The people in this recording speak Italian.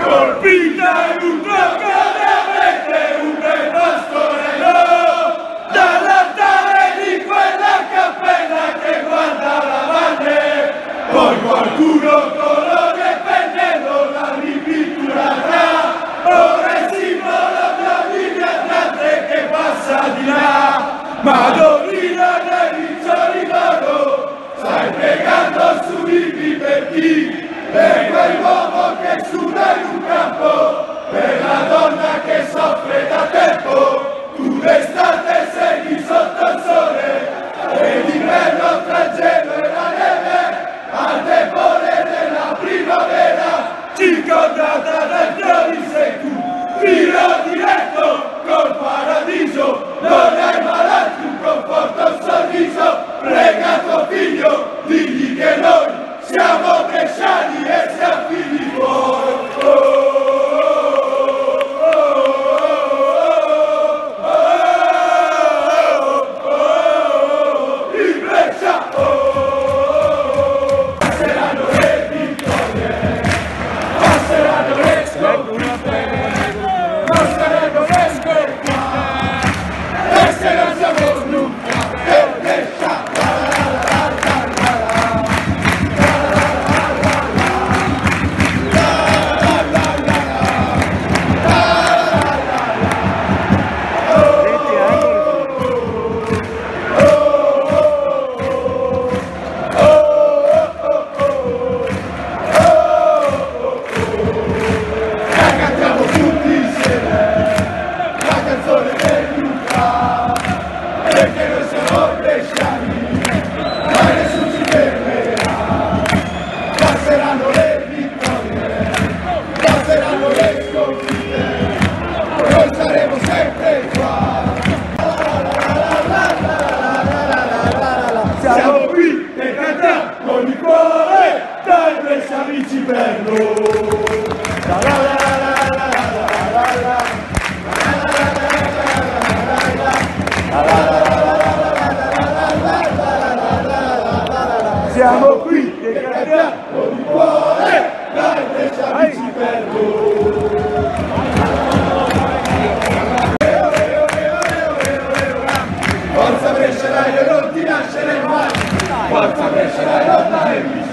colpita in un tronco avete un bel pastorello dall'altare di quella cappella che guarda la valle. Poi qualcuno colore il pennello la ripinturata, ora è simbolo della Bibbia Atlante che passa di là. Madonnina nel riccioli d'oro, stai pregando sui vivi per chi? Per quell'uomo che suda in un campo, per la donna che soffre da tempo. Tu d'estate segui sotto il sole, e d'inverno tra il gelo e la neve, al depone della primavera, circondata dai fiori sei tu. Filo diretto col paradiso, non hai malati un conforto, un sorriso. Prega tuo figlio, digli che noi siamo bresciani e siamo figli tuoi. In Brescia! Passeranno le vittorie, passeranno le sconfitte, passeranno le sconfitte, e se non siamo nunca per Brescia. Perché noi siamo bresciani, ma nessuno ci fermerà. Passeranno le vittorie, passeranno le sconfitte, noi saremo sempre qua. Siamo qui e cantiamo con il cuore, dai bresciani ci perdo. Siamo qui che cantiamo con il cuore, dai Brescia ci perdo. Forza Brescia, dai, non ti lasceremo mai. Forza Brescia, dai, non ti